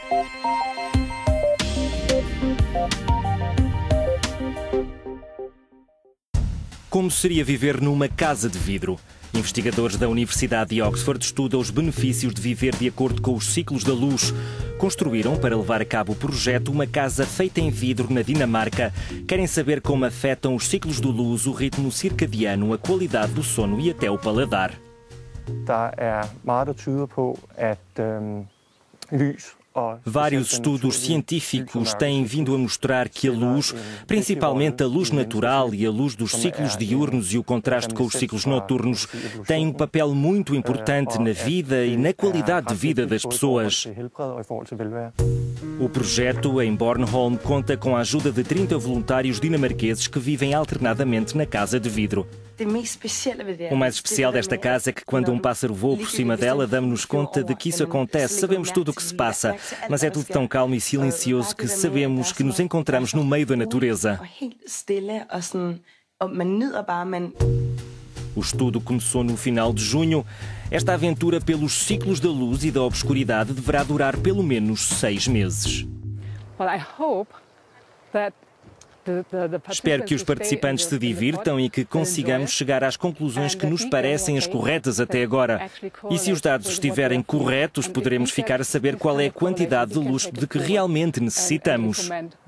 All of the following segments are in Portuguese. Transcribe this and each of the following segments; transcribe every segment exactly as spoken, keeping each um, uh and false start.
Como seria viver numa casa de vidro? Investigadores da Universidade de Oxford estudam os benefícios de viver de acordo com os ciclos da luz. Construíram, para levar a cabo o projeto, uma casa feita em vidro na Dinamarca. Querem saber como afetam os ciclos da luz, o ritmo circadiano, a qualidade do sono e até o paladar. Der er meget, der tyder på, at um, lys. Vários estudos científicos têm vindo a mostrar que a luz, principalmente a luz natural e a luz dos ciclos diurnos e o contraste com os ciclos noturnos, têm um papel muito importante na vida e na qualidade de vida das pessoas. O projeto em Bornholm conta com a ajuda de trinta voluntários dinamarqueses que vivem alternadamente na casa de vidro. O mais especial desta casa é que quando um pássaro voa por cima dela, damos-nos conta de que isso acontece. Sabemos tudo o que se passa, mas é tudo tão calmo e silencioso que sabemos que nos encontramos no meio da natureza. O estudo começou no final de junho. Esta aventura pelos ciclos da luz e da obscuridade deverá durar pelo menos seis meses. Espero que os participantes se divirtam e que consigamos chegar às conclusões que nos parecem as corretas até agora. E se os dados estiverem corretos, poderemos ficar a saber qual é a quantidade de luz de que realmente necessitamos.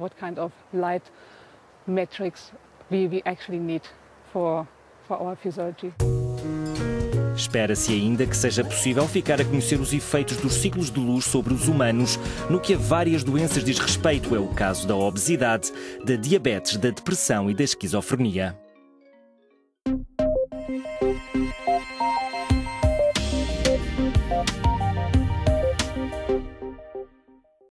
Espera-se ainda que seja possível ficar a conhecer os efeitos dos ciclos de luz sobre os humanos no que a várias doenças diz respeito. É o caso da obesidade, da diabetes, da depressão e da esquizofrenia.